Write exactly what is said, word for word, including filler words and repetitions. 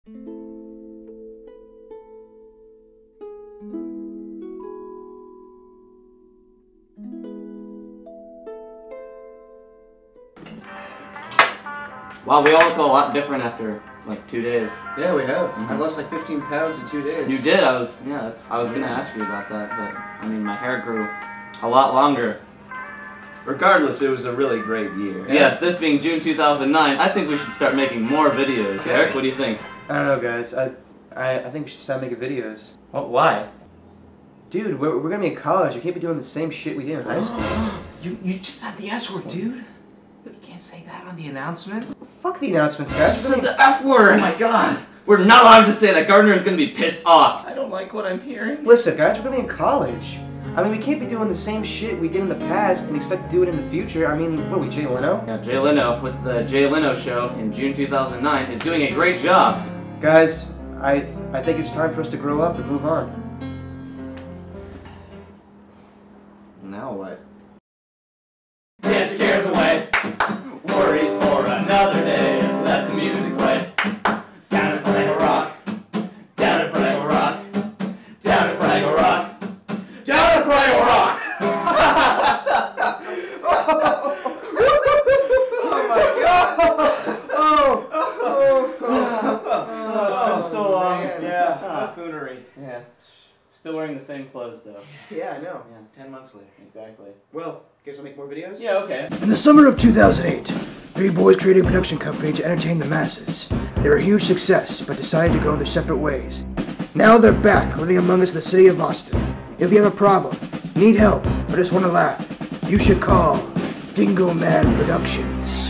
Wow, we all look a lot different after like two days. Yeah, we have. Mm-hmm. I lost like fifteen pounds in two days. You did. I was yeah. That's, I was gonna ask you about that, but I mean, my hair grew a lot longer. Regardless, it was a really great year. Yeah. Yes, this being June two thousand nine, I think we should start making more videos. Okay. Eric, what do you think? I don't know, guys. I, I, I think we should start making videos. What? Why? Dude, we're, we're gonna be in college. You can't be doing the same shit we did in high school. you you just said the S word, dude. You can't say that on the announcements. Fuck the announcements, guys. You said the F word. Oh my god. We're not allowed to say that. Gardner is gonna be pissed off. I don't like what I'm hearing. Listen, guys, we're gonna be in college. I mean, we can't be doing the same shit we did in the past and expect to do it in the future. I mean, what are we, Jay Leno? Yeah, Jay Leno with the Jay Leno Show in June two thousand nine is doing a great job. Guys, I th I think it's time for us to grow up and move on. Now what? Dance your cares away. Worries for another day. Let the music play. Down in Fraggle Rock. Down in Fraggle Rock. Down in Fraggle Rock. Down in Fraggle Rock. Oh my god! Oh! Oh! Oh, it's been so long. Yeah. Ah. Buffoonery. Yeah. Still wearing the same clothes though. Yeah, I know. Yeah. Ten months later. Exactly. Well, guess we'll make more videos? Yeah, okay. In the summer of two thousand eight, three boys created a production company to entertain the masses. They were a huge success, but decided to go their separate ways. Now they're back, living among us in the city of Austin. If you have a problem, need help, or just want to laugh, you should call Dingo Man Productions.